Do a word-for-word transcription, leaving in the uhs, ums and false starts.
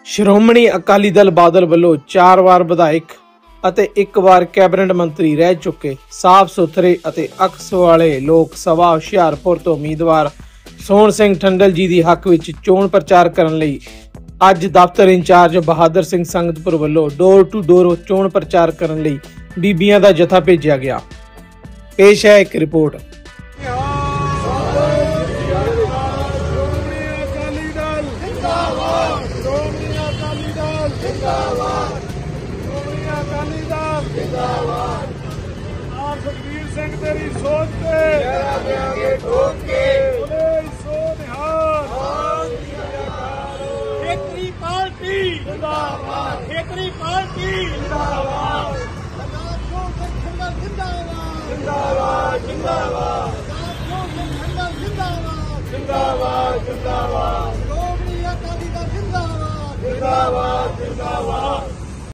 ਸ਼੍ਰੋਮਣੀ ਅਕਾਲੀ ਦਲ ਬਾਦਲ ਵੱਲੋਂ ਚਾਰ ਵਾਰ ਵਿਧਾਇਕ ਅਤੇ ਇੱਕ ਵਾਰ ਕੈਬਨਿਟ ਮੰਤਰੀ ਰਹਿ ਚੁੱਕੇ ਸਾਫ਼ ਸੁਥਰੇ ਅਤੇ ਅਕਸ ਵਾਲੇ ਲੋਕ ਸਭਾ ਹੁਸ਼ਿਆਰਪੁਰ ਤੋਂ ਉਮੀਦਵਾਰ ਸੋਹਣ ਸਿੰਘ ਠੰਡਲ ਜੀ ਦੀ ਹੱਕ ਵਿੱਚ ਚੋਣ ਪ੍ਰਚਾਰ ਕਰਨ ਲਈ ਅੱਜ ਦਫ਼ਤਰ ਇੰਚਾਰਜ ਬਹਾਦਰ ਸਿੰਘ ਸੰਗਤਪੁਰ ਵੱਲੋਂ ਡੋਰ ਟੂ ਡੋਰ ਚੋਣ ਪ੍ਰਚਾਰ ਕਰਨ ਲਈ ਬੀਬੀਆਂ ਦਾ ਜਥਾ ਭੇਜਿਆ ਗਿਆ। ਪੇਸ਼ ਹੈ ਇੱਕ ਰਿਪੋਰਟ। ਸੁਖਬੀਰ ਸਿੰਘ ਤੇਰੀ ਸੋਚ ਤੇ ਜਰਾ ਦੇਾਂਗੇ ਠੋਕ ਕੇ ਬੋਲੇ ਸੋ ਨਿਹਾਲ। ਖੇਤਰੀ ਪਾਰਟੀ ਜਿੰਦਾਬਾਦ, ਖੇਤਰੀ ਪਾਰਟੀ ਜਿੰਦਾਬਾਦ, ਜਿੰਦਾਬਾਦ ਜਿੰਦਾਬਾਦ ਜਿੰਦਾਬਾਦ ਜਿੰਦਾਬਾਦ ਜਿੰਦਾਬਾਦ।